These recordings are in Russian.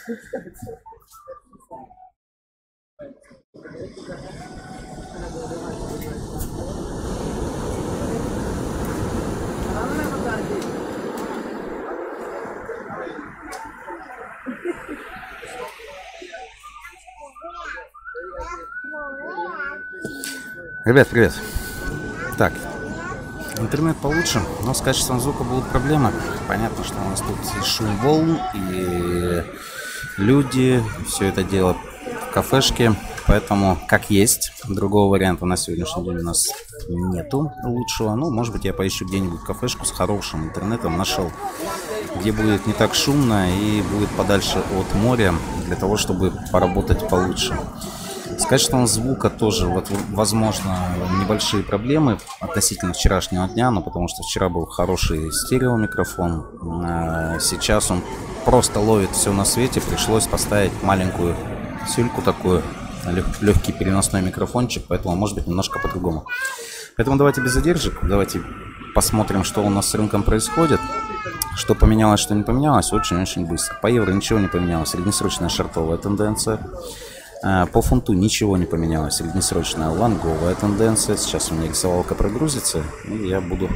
Ребят, привет. Так, интернет получше, но с качеством звука будут проблемы. Понятно, что у нас тут и шум волн, и люди, все это дело в кафешке, поэтому как есть. Другого варианта на сегодняшний день у нас нету лучшего. Ну, может быть, я поищу где-нибудь кафешку с хорошим интернетом, нашел, где будет не так шумно и будет подальше от моря, для того, чтобы поработать получше. С качеством звука тоже, вот, возможно, небольшие проблемы относительно вчерашнего дня, но потому что вчера был хороший стереомикрофон, сейчас он просто ловит все на свете, пришлось поставить маленькую сюльку такую, легкий переносной микрофончик, поэтому может быть немножко по-другому. Поэтому давайте без задержек, давайте посмотрим, что у нас с рынком происходит, что поменялось, что не поменялось, очень-очень быстро. По евро ничего не поменялось, среднесрочная шортовая тенденция. По фунту ничего не поменялось. Среднесрочная лонговая тенденция. Сейчас у меня рисовалка прогрузится, и я буду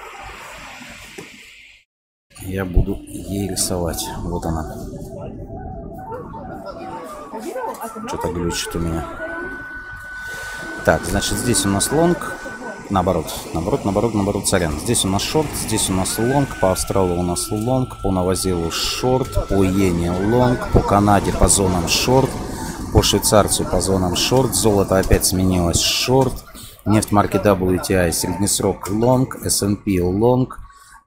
ей рисовать. Вот она. Что-то глючит у меня. Так, значит, здесь у нас лонг. Наоборот, сорян. Здесь у нас шорт, здесь у нас лонг. По Австралу у нас лонг. По Новозелу шорт. По иене лонг. По Канаде по зонам шорт. По швейцарцу по зонам шорт. Золото опять сменилось шорт. Нефть марки WTI среднесрок лонг. S&P лонг.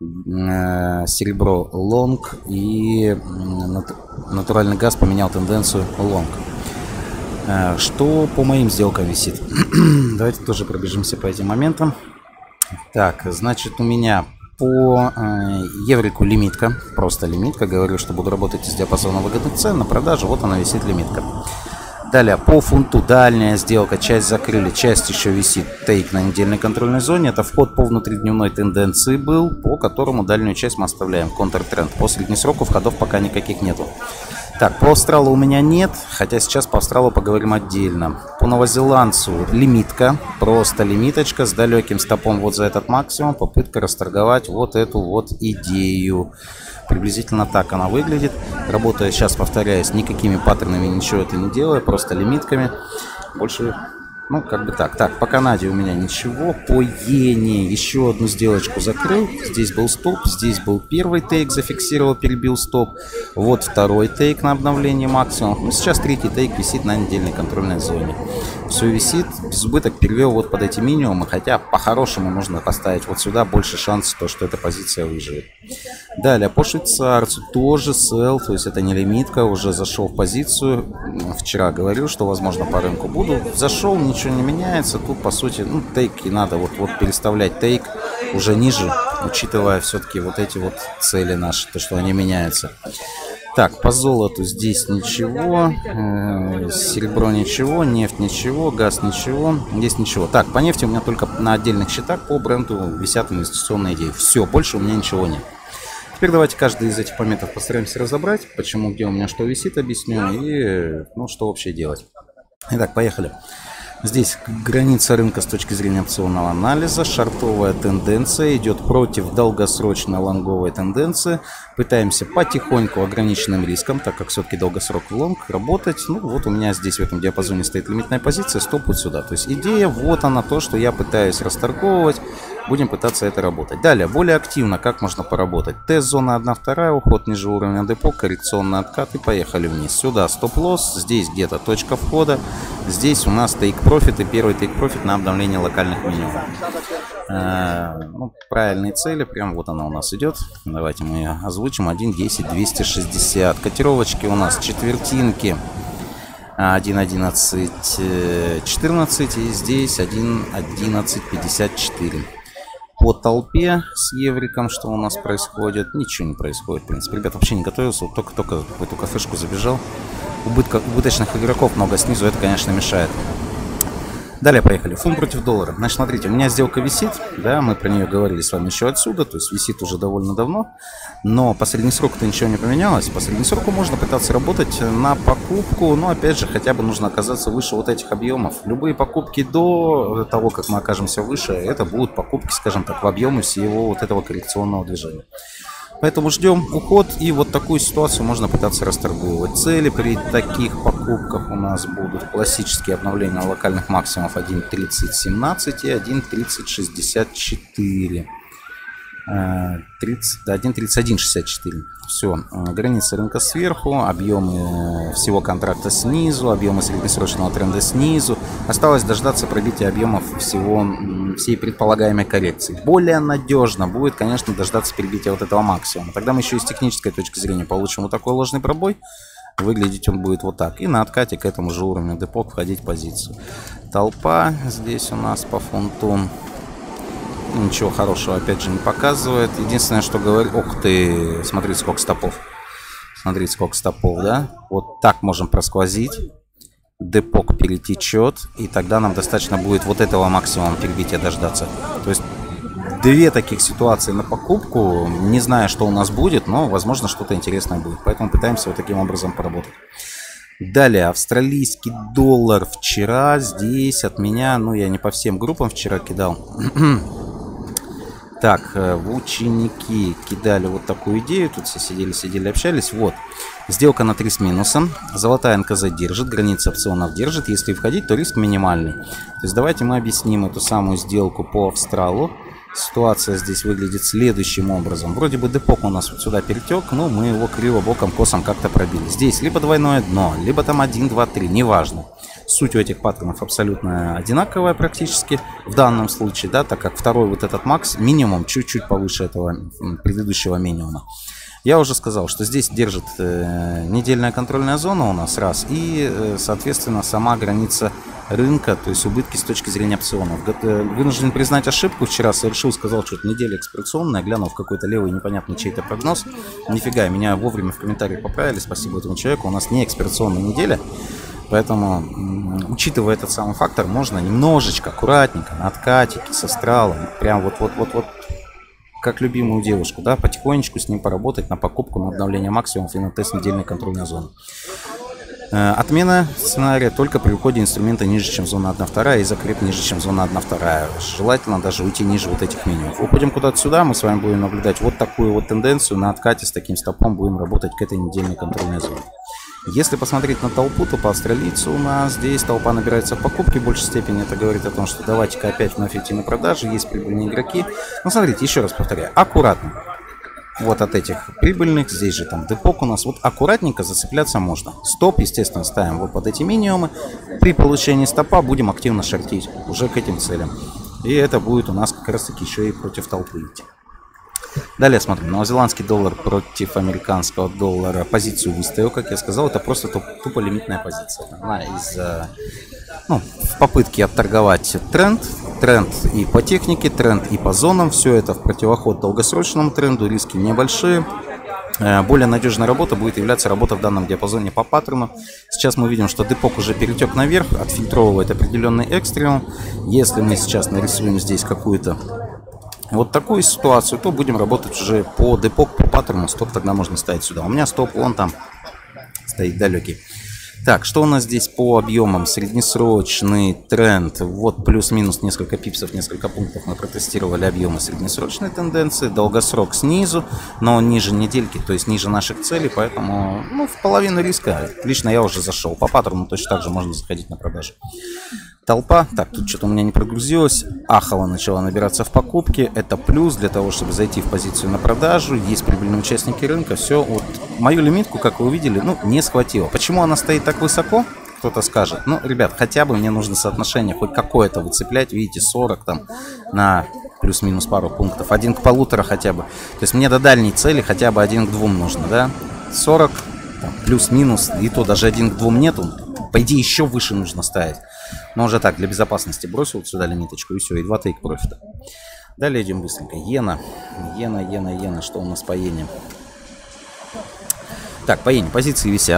Серебро лонг. И натуральный газ поменял тенденцию лонг. Что по моим сделкам висит? Давайте тоже пробежимся по этим моментам. Так, значит, у меня по еврику лимитка. Просто лимитка. Говорю, что буду работать из диапазона выгодных цен. На продажу вот она висит лимитка. Далее, по фунту дальняя сделка, часть закрыли, часть еще висит тейк на недельной контрольной зоне. Это вход по внутридневной тенденции был, по которому дальнюю часть мы оставляем, контртренд. По среднесроку входов пока никаких нету. Так, по Австралу у меня нет, хотя сейчас по Австралу поговорим отдельно. По новозеландцу лимитка, просто лимиточка с далеким стопом вот за этот максимум, попытка расторговать вот эту вот идею. Приблизительно так она выглядит. Работая, сейчас повторяюсь, никакими паттернами ничего это не делаю, просто лимитками. Больше, ну, как бы так. Так, по Канаде у меня ничего. По иене еще одну сделочку закрыл. Здесь был стоп, здесь был первый тейк, зафиксировал, перебил стоп. Вот второй тейк на обновление максимум. Ну, сейчас третий тейк висит на недельной контрольной зоне. Все висит, без убыток перевел вот под эти минимумы, хотя по-хорошему нужно поставить вот сюда, больше шансов, что эта позиция выживет. Далее, по швейцарцу тоже sell, то есть это не лимитка, уже зашел в позицию. Вчера говорил, что возможно по рынку буду. Зашел, ничего не меняется, тут по сути, ну, тейки надо вот переставлять тейк уже ниже, учитывая все-таки вот эти вот цели наши, то, что они меняются. Так, по золоту здесь ничего, серебро ничего, нефть ничего, газ ничего, здесь ничего. Так, по нефти у меня только на отдельных счетах по бренду висят инвестиционные идеи. Все, больше у меня ничего нет. Теперь давайте каждый из этих моментов постараемся разобрать, почему, где у меня что висит, объясню и, ну, что вообще делать. Итак, поехали. Здесь граница рынка с точки зрения опционного анализа. Шортовая тенденция идет против долгосрочной лонговой тенденции. Пытаемся потихоньку ограниченным риском, так как все-таки долгосрок лонг, работать. Ну вот у меня здесь в этом диапазоне стоит лимитная позиция, стоп вот сюда. То есть идея вот она, то, что я пытаюсь расторговывать. Будем пытаться это работать. Далее, более активно, как можно поработать. Тест-зона 1-2, уход ниже уровня депо, коррекционный откат и поехали вниз. Сюда стоп-лосс, здесь где-то точка входа. Здесь у нас тейк-профит и первый тейк-профит на обновление локальных минимумов. Ну, правильные цели, прям вот она у нас идет. Давайте мы ее озвучим. 1.10, 260. Котировочки у нас четвертинки. 1.11, 14 и здесь 1.11, 54. По толпе с евриком, что у нас происходит? Ничего не происходит, в принципе. Ребят, вообще не готовился, вот только в эту кафешку забежал. Убыточных игроков много снизу, это, конечно, мешает. Далее поехали. Фунт против доллара. Значит, смотрите, у меня сделка висит, да, мы про нее говорили с вами еще отсюда, то есть висит уже довольно давно, но по среднесроку-то ничего не поменялось. По среднесроку можно пытаться работать на покупку, но опять же, хотя бы нужно оказаться выше вот этих объемов. Любые покупки до того, как мы окажемся выше, это будут покупки, скажем так, в объеме всего вот этого коррекционного движения. Поэтому ждем уход, и вот такую ситуацию можно пытаться расторговывать. Цели при таких покупках у нас будут классические обновления локальных максимумов 1.3017 и 1.3064. 1.3164. Все. Границы рынка сверху, объемы всего контракта снизу, объемы среднесрочного тренда снизу. Осталось дождаться пробития объемов всей предполагаемой коррекции. Более надежно будет, конечно, дождаться перебития вот этого максимума. Тогда мы еще и с технической точки зрения получим вот такой ложный пробой. Выглядеть он будет вот так. И на откате к этому же уровню депо входить в позицию. Толпа здесь у нас по фунту. Ничего хорошего опять же не показывает. Единственное, что говорит... Ух ты, смотрите, сколько стопов. Смотрите, сколько стопов, да? Вот так можем просквозить. Депок перетечет. И тогда нам достаточно будет вот этого максимума перебития дождаться. То есть две таких ситуации на покупку. Не знаю, что у нас будет, но возможно что-то интересное будет. Поэтому пытаемся вот таким образом поработать. Далее, австралийский доллар вчера здесь от меня, ну я не по всем группам вчера кидал. Так, в ученики кидали вот такую идею. Тут все сидели, общались. Вот. Сделка на 3 с минусом. Золотая НКЗ держит, граница опционов держит. Если входить, то риск минимальный. То есть давайте мы объясним эту самую сделку по австралу. Ситуация здесь выглядит следующим образом. Вроде бы депок у нас вот сюда перетек, но мы его криво боком косом как-то пробили. Здесь либо двойное дно, либо там 1, 2, 3, неважно. Суть у этих паттернов абсолютно одинаковая практически в данном случае, да, так как второй вот этот макс минимум чуть-чуть повыше этого предыдущего минимума. Я уже сказал, что здесь держит недельная контрольная зона у нас раз и, соответственно, сама граница рынка, то есть убытки с точки зрения опционов. Вынужден признать ошибку. Вчера совершил, сказал, что это неделя экспрессионная, глянул в какой-то левый непонятный чей-то прогноз. Нифига, меня вовремя в комментариях поправили, спасибо этому человеку. У нас не экспрессионная неделя, поэтому, учитывая этот самый фактор, можно немножечко аккуратненько на откатике с астралом, прям вот как любимую девушку, да, потихонечку с ним поработать на покупку, на обновление максимумов и на тест недельной контрольной зоны. Отмена сценария только при уходе инструмента ниже, чем зона 1/2 и закреп ниже, чем зона 1/2. Желательно даже уйти ниже вот этих минимумов. Уходим куда-то сюда, мы с вами будем наблюдать вот такую вот тенденцию. На откате с таким стопом будем работать к этой недельной контрольной зоне. Если посмотреть на толпу, то по австралийцу у нас здесь толпа набирается в покупке в большей степени. Это говорит о том, что давайте-ка опять вновь идти на продажи, есть прибыльные игроки. Но смотрите, еще раз повторяю, аккуратно. Вот от этих прибыльных, здесь же там депок у нас, вот аккуратненько зацепляться можно. Стоп, естественно, ставим вот под эти минимумы. При получении стопа будем активно шортить уже к этим целям. И это будет у нас как раз таки еще и против толпы идти. Далее смотрим. Новозеландский доллар против американского доллара. Позицию выставил, как я сказал. Это просто тупо лимитная позиция. Она в попытке отторговать тренд. Тренд и по технике, тренд и по зонам. Все это в противоход долгосрочному тренду. Риски небольшие. Более надежная работа будет являться работа в данном диапазоне по паттерну. Сейчас мы видим, что депок уже перетек наверх, отфильтровывает определенный экстремум. Если мы сейчас нарисуем здесь какую-то вот такую ситуацию, то будем работать уже по депок, по паттерну. Стоп тогда можно ставить сюда. У меня стоп вон там стоит далекий. Так, что у нас здесь по объемам? Среднесрочный тренд. Вот плюс-минус несколько пипсов, несколько пунктов мы протестировали объемы среднесрочной тенденции. Долгосрок снизу, но он ниже недельки, то есть ниже наших целей. Поэтому в половину риска. Лично я уже зашел. По паттерну точно так же можно заходить на продажу. Толпа. Так, тут что-то у меня не прогрузилось. Ахова начала набираться в покупке. Это плюс для того, чтобы зайти в позицию на продажу. Есть прибыльные участники рынка. Все. Вот мою лимитку, как вы увидели, не схватило. Почему она стоит так высоко? Кто-то скажет. Ребят, хотя бы мне нужно соотношение хоть какое-то выцеплять. Видите, 40 там на плюс-минус пару пунктов. 1 к 1,5 хотя бы. То есть мне до дальней цели хотя бы 1 к 2 нужно, да? 40 плюс-минус. И то даже 1 к 2 нету. По идее, еще выше нужно ставить. Но уже так, для безопасности бросил сюда лимиточку и все, и 2 тейк профита. Далее идем быстренько. Иена. Иена. Что у нас по иене? Так, по иене позиции висят.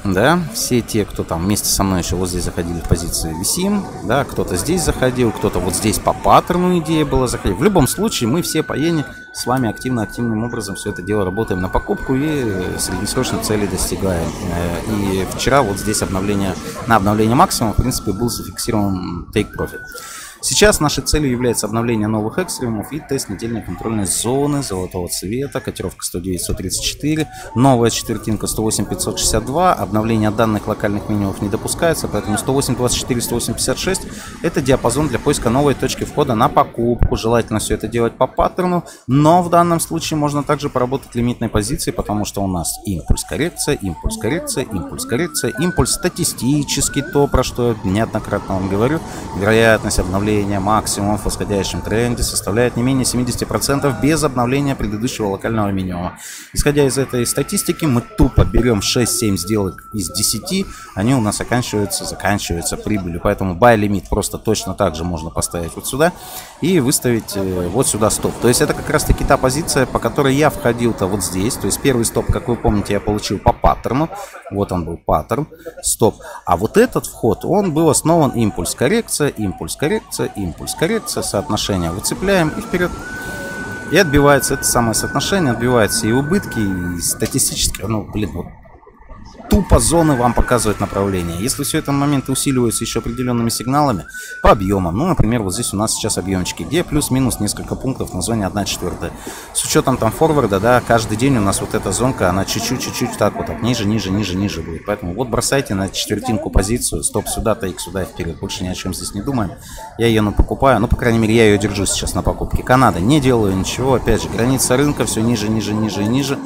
да, все те, кто там вместе со мной еще вот здесь заходили в позиции висим, да, кто-то здесь заходил, кто-то вот здесь по паттерну идея была заходить. В любом случае мы все по иене с вами активным образом все это дело работаем на покупку и среднесрочной цели достигаем. И вчера вот здесь на обновление максимума, в принципе, был зафиксирован take profit. Сейчас нашей целью является обновление новых экстремумов и тест недельной контрольной зоны золотого цвета, котировка 109-134, новая четвертинка 108-562, обновление данных локальных минимумов не допускается, поэтому 108-24-108-56 это диапазон для поиска новой точки входа на покупку. Желательно все это делать по паттерну, но в данном случае можно также поработать лимитной позицией, потому что у нас импульс коррекция, импульс коррекция, импульс коррекция, импульс статистический, то, про что я неоднократно вам говорю, вероятность обновления максимум в восходящем тренде составляет не менее 70% без обновления предыдущего локального минимума. Исходя из этой статистики, мы тупо берем 6-7 сделок из 10, они у нас заканчиваются прибылью. Поэтому buy лимит просто точно так же можно поставить вот сюда и выставить вот сюда стоп. То есть это как раз таки та позиция, по которой я входил-то вот здесь. То есть первый стоп, как вы помните, я получил по паттерну. Вот он был паттерн, стоп. А вот этот вход, он был основан импульс коррекция, импульс коррекция, импульс коррекция, соотношение выцепляем и вперед. И отбивается это самое соотношение, отбиваются и убытки, и статистически, вот тупо зоны вам показывают направление. Если все это моменты усиливаются еще определенными сигналами по объемам, например, вот здесь у нас сейчас объемчики, где плюс-минус несколько пунктов на зоне 1/4. С учетом там форварда, да, каждый день у нас вот эта зонка, она чуть-чуть так вот, ниже будет. Поэтому вот бросайте на четвертинку позицию, стоп сюда, тейк сюда и вперед. Больше ни о чем здесь не думаем. Я ее покупаю, по крайней мере, я ее держу сейчас на покупке. Канада, не делаю ничего, опять же, граница рынка, все ниже и ниже.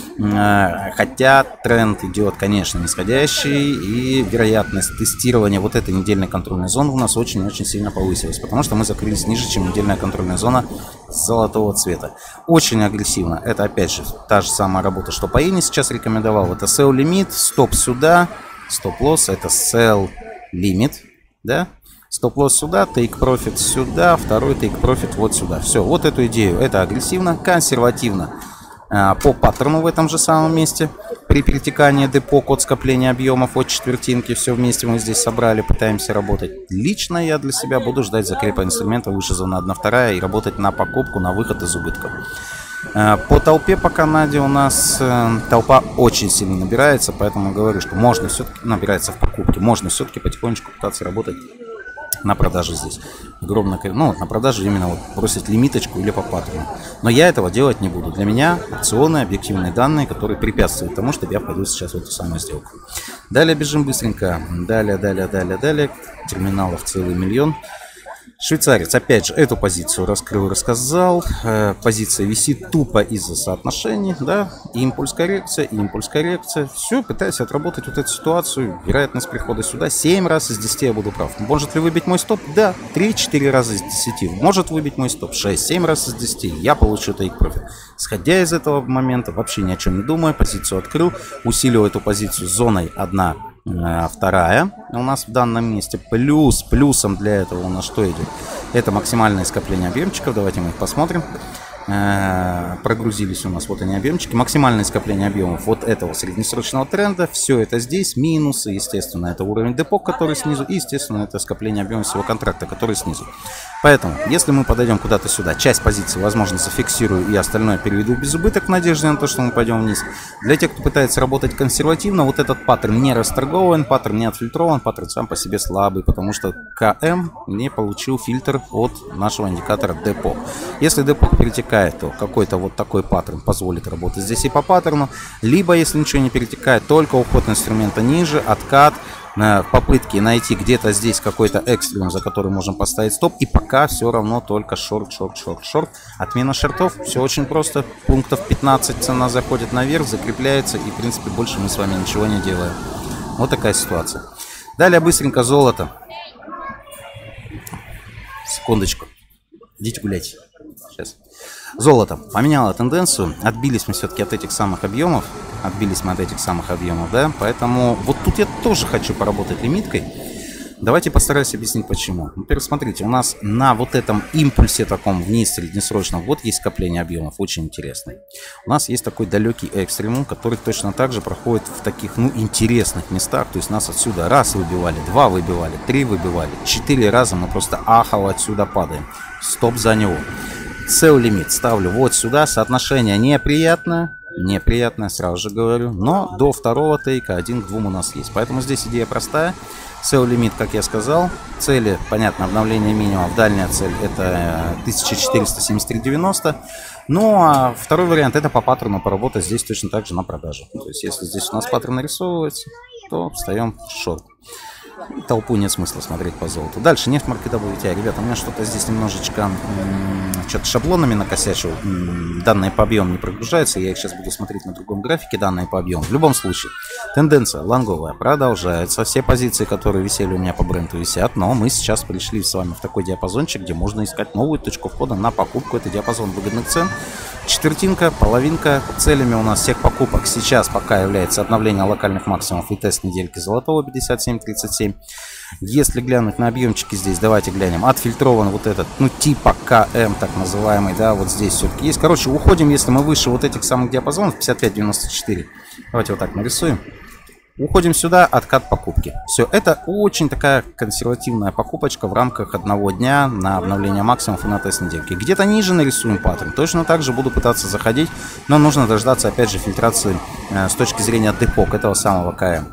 Хотя тренд идет, конечно, нисходящий, и вероятность тестирования вот этой недельной контрольной зоны у нас очень-очень сильно повысилась, потому что мы закрылись ниже, чем недельная контрольная зона золотого цвета. Очень агрессивно. Это, опять же, та же самая работа, что по иене сейчас рекомендовал. Это sell лимит, стоп сюда, стоп-лосс, это sell лимит, да? Стоп-лосс сюда, take profit сюда, второй take profit вот сюда. Все, вот эту идею. Это агрессивно, консервативно. По паттерну в этом же самом месте при перетекании депо, код скопления объемов от четвертинки, все вместе мы здесь собрали, пытаемся работать. Лично я для себя буду ждать закрепа инструмента выше зоны 1/2 и работать на покупку, на выход из убытков. По толпе по Канаде у нас толпа очень сильно набирается, поэтому говорю, что можно все-таки набирается в покупке, можно все-таки потихонечку пытаться работать на продаже здесь. Огромное, на продаже именно вот бросить лимиточку или по паттерну. Но я этого делать не буду. Для меня опционы, объективные данные, которые препятствуют тому, чтобы я входил сейчас в эту самую сделку. Далее бежим быстренько. Далее. Терминалов целый миллион. Швейцарец, опять же, эту позицию раскрыл, рассказал. Позиция висит тупо из-за соотношений, да, импульс коррекция. Все, пытаюсь отработать вот эту ситуацию. Вероятность прихода сюда 7 раз из 10 я буду прав. Может ли выбить мой стоп? Да, 3-4 раза из 10. Может выбить мой стоп 6-7 раз из 10. Я получу take profit. Сходя из этого момента, вообще ни о чем не думая, позицию открыл, усилил эту позицию зоной 1/2 у нас в данном месте. Плюсом для этого у нас что идет? Это максимальное скопление объемчиков. Давайте мы их посмотрим. Прогрузились у нас, вот они объемчики. Максимальное скопление объемов вот этого среднесрочного тренда. Все это здесь. Минусы, естественно, это уровень депо, который снизу. И, естественно, это скопление объема всего контракта, который снизу. Поэтому, если мы подойдем куда-то сюда, часть позиции, возможно, зафиксирую и остальное переведу в безубыток в надежде на то, что мы пойдем вниз. Для тех, кто пытается работать консервативно, вот этот паттерн не расторгован, паттерн не отфильтрован, паттерн сам по себе слабый, потому что КМ не получил фильтр от нашего индикатора депо. Если депо перетекает, то какой-то вот такой паттерн позволит работать здесь и по паттерну. Либо, если ничего не перетекает, только уход инструмента ниже, откат, попытки найти где-то здесь какой-то экстремум, за который можем поставить стоп. И пока все равно только шорт. Отмена шортов. Все очень просто. Пунктов 15 цена заходит наверх, закрепляется. И, в принципе, больше мы с вами ничего не делаем. Вот такая ситуация. Далее быстренько золото. Секундочку. Идите гулять. Сейчас. Золото поменяло тенденцию. Отбились мы все-таки от этих самых объемов. Да, поэтому вот тут я тоже хочу поработать лимиткой. Давайте постараюсь объяснить почему. Во-первых, смотрите, у нас на вот этом импульсе таком вниз среднесрочном вот есть скопление объемов, очень интересный. У нас есть такой далекий экстремум, который точно так же проходит в таких, ну, интересных местах. То есть нас отсюда раз выбивали, два выбивали, три выбивали, 4 раза мы просто ахово отсюда падаем. Стоп за него. Sell лимит ставлю вот сюда. Соотношение неприятное. Неприятное, сразу же говорю. Но до второго тейка 1 к 2 у нас есть. Поэтому здесь идея простая. Sell лимит, как я сказал. Цели, понятно, обновление минимумов. Дальняя цель это 1473.90. Ну а второй вариант это по паттерну поработать здесь точно так же на продажу. То есть если здесь у нас паттерн нарисовывается, то встаем в шорт. Толпу нет смысла смотреть по золоту. Дальше нефть маркета WTI. Ребята, у меня что-то здесь немножечко что-то шаблонами накосячил. Данные по объему не прогружаются. Я их сейчас буду смотреть на другом графике. Данные по объему. В любом случае, тенденция лонговая продолжается. Все позиции, которые висели у меня по бренду, висят. Но мы сейчас пришли с вами в такой диапазончик, где можно искать новую точку входа на покупку. Это диапазон выгодных цен. Четвертинка, половинка. Целями у нас всех покупок сейчас пока является обновление локальных максимумов и тест недельки золотого 57.37. Если глянуть на объемчики здесь, давайте глянем. Отфильтрован вот этот, ну, типа КМ, так называемый, да, вот здесь все-таки есть. Короче, уходим, если мы выше вот этих самых диапазонов, 55.94. Давайте вот так нарисуем. Уходим сюда, откат покупки. Все, это очень такая консервативная покупочка в рамках одного дня на обновление максимумов и на тест недельки. Где-то ниже нарисуем паттерн. Точно так же буду пытаться заходить, но нужно дождаться, опять же, фильтрации с точки зрения депок, этого самого КМ.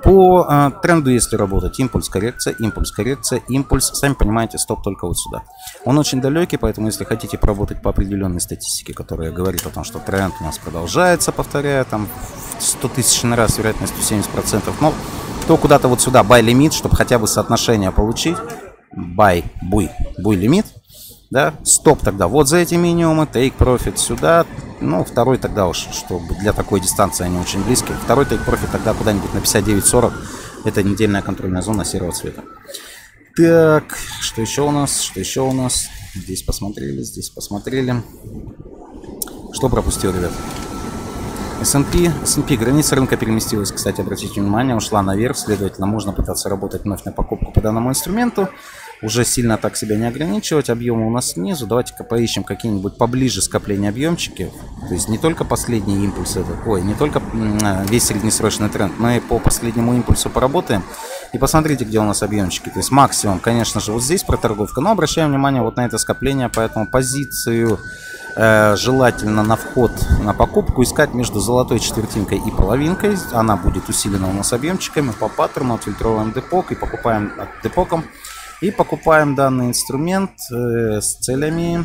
По тренду, если работать, импульс, коррекция, импульс, коррекция, импульс. Сами понимаете, стоп только вот сюда. Он очень далекий, поэтому если хотите поработать по определенной статистике, которая говорит о том, что тренд у нас продолжается, повторяю, там 100 тысячный раз с вероятностью 70%, но то куда-то вот сюда buy лимит, чтобы хотя бы соотношение получить. Buy, буй лимит, да, стоп тогда вот за эти минимумы, take profit сюда, ну, второй тогда уж, чтобы для такой дистанции они очень близкие, второй take profit тогда куда-нибудь на 59.40, это недельная контрольная зона серого цвета. Так, что еще у нас, что еще у нас, здесь посмотрели, что пропустил, ребят? S&P, граница рынка переместилась, кстати, обратите внимание, ушла наверх, следовательно, можно пытаться работать вновь на покупку по данному инструменту, уже сильно так себя не ограничивать, объемы у нас снизу, давайте-ка поищем какие-нибудь поближе скопления объемчики, то есть не только последний импульс, не только весь среднесрочный тренд, но и по последнему импульсу поработаем, и посмотрите, где у нас объемчики, то есть максимум, конечно же, вот здесь проторговка, но обращаем внимание вот на это скопление, поэтому позицию желательно на вход на покупку искать между золотой четвертинкой и половинкой. Она будет усилена у нас объемчиками по паттерну, отфильтровываем депок и покупаем депоком. И покупаем данный инструмент с целями.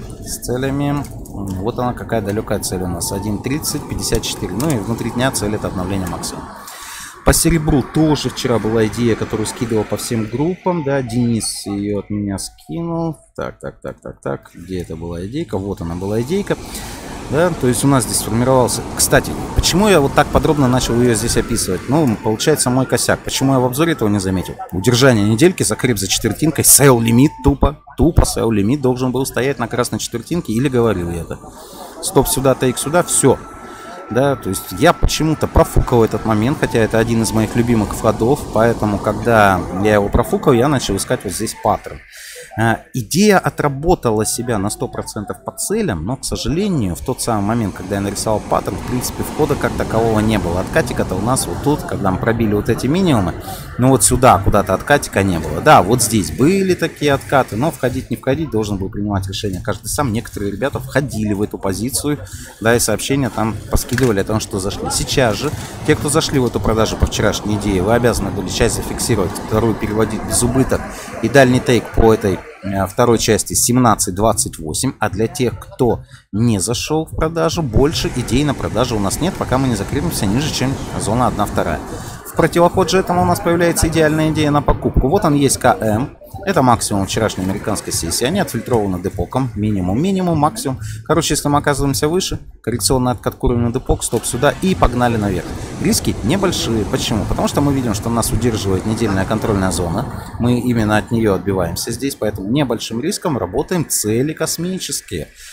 Вот она какая далекая цель у нас. 1.30, 54. Ну и внутри дня цель это обновление максимума. По серебру тоже вчера была идея, которую скидывал по всем группам, да, Денис ее от меня скинул. Так, где это была идейка? Вот она была идейка. Да, то есть у нас здесь сформировался... Кстати, почему я вот так подробно начал ее здесь описывать? Ну, получается мой косяк. Почему я в обзоре этого не заметил? Удержание недельки, закреп за четвертинкой, sell лимит тупо sell лимит должен был стоять на красной четвертинке, или говорил я это? Стоп сюда, тейк сюда, все. Да, то есть я почему-то профукал этот момент, хотя это один из моих любимых входов, поэтому, когда я его профукал, я начал искать вот здесь паттерн. Идея отработала себя на 100% по целям, но, к сожалению, в тот самый момент, когда я нарисовал паттерн, в принципе, входа как такового не было. Откатика-то у нас вот тут, когда мы пробили вот эти минимумы, ну вот сюда куда-то откатика не было. Да, вот здесь были такие откаты, но входить, не входить, должен был принимать решение каждый сам. Некоторые ребята входили в эту позицию, да, и сообщения там поскидывали о том, что зашли. Сейчас же, те, кто зашли в эту продажу по вчерашней идее, вы обязаны были часть зафиксировать, вторую переводить без убыток и дальний тейк по этой второй части 17.28, а для тех, кто не зашел в продажу, больше идей на продажу у нас нет, пока мы не закрепимся ниже, чем зона 1/2. В противоход же этому у нас появляется идеальная идея на покупку. Вот он есть КМ. Это максимум вчерашней американской сессии. Они отфильтрованы депоком. Минимум, максимум. Короче, если мы оказываемся выше, коррекционный откат к уровню депок, стоп сюда и погнали наверх. Риски небольшие. Почему? Потому что мы видим, что нас удерживает недельная контрольная зона. Мы именно от нее отбиваемся здесь, поэтому небольшим риском работаем цели космические.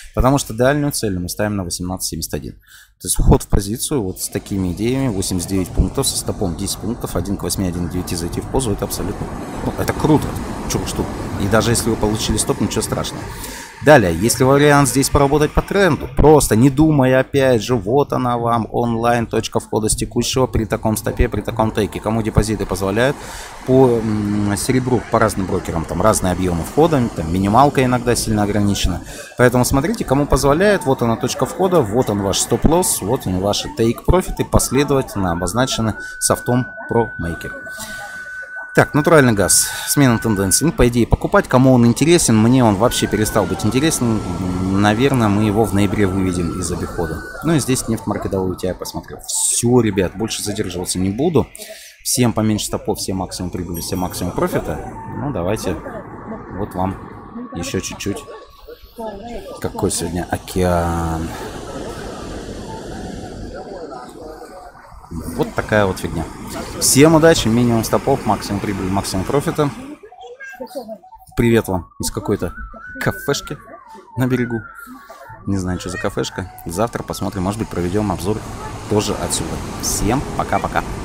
Потому что дальнюю цель мы ставим на 18.71. То есть вход в позицию вот с такими идеями, 89 пунктов, со стопом 10 пунктов, 1 к 8, 1 к 9 зайти в позу, это абсолютно, ну, это круто. Чего ж тут. И даже если вы получили стоп, ничего страшного. Далее, если вариант здесь поработать по тренду, просто не думая, опять же, вот она вам, онлайн, точка входа с текущего при таком стопе, при таком тейке. Кому депозиты позволяют, по серебру, по разным брокерам, там разные объемы входа, там минималка иногда сильно ограничена. Поэтому смотрите, кому позволяет, вот она точка входа, вот он ваш стоп-лосс, вот он ваши тейк-профиты, последовательно обозначены софтом ProMaker. Так, натуральный газ, смена тенденции. Ну, по идее, покупать, кому он интересен, мне он вообще перестал быть интересен. Наверное, мы его в ноябре выведем из обихода. Ну и здесь нефть-маркет WTI я посмотрел. Все, ребят, больше задерживаться не буду. Всем поменьше стопов, всем максимум прибыли, всем максимум профита. Ну, давайте, вот вам еще чуть-чуть. Какой сегодня океан. Вот такая вот фигня. Всем удачи, минимум стопов, максимум прибыли, максимум профита. Привет вам из какой-то кафешки на берегу. Не знаю, что за кафешка. Завтра посмотрим, может быть, проведем обзор тоже отсюда. Всем пока-пока.